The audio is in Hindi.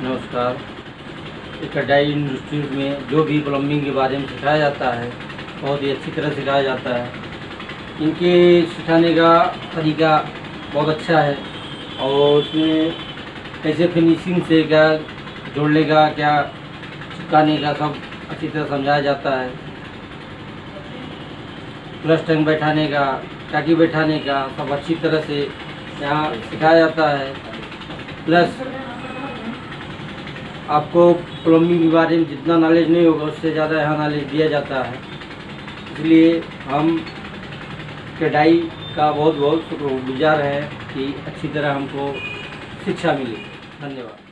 नमस्कार। कटाई इंस्टीट्यूट में जो भी प्लम्बिंग के बारे में सिखाया जाता है बहुत ही अच्छी तरह सिखाया जाता है। इनके सिखाने का तरीका बहुत अच्छा है और उसमें कैसे फिनिशिंग से क्या जोड़ने का, क्या चिपकाने का, सब अच्छी तरह समझाया जाता है। फ्लश टैंक बैठाने का, टाकी बैठाने का सब अच्छी तरह से यहाँ सिखाया जाता है। प्लस आपको प्लम्बिंग के बारे में जितना नॉलेज नहीं होगा उससे ज़्यादा यहाँ नॉलेज दिया जाता है। इसलिए हम कटाई का बहुत बहुत शुक्रगुजार है कि अच्छी तरह हमको शिक्षा मिली। धन्यवाद।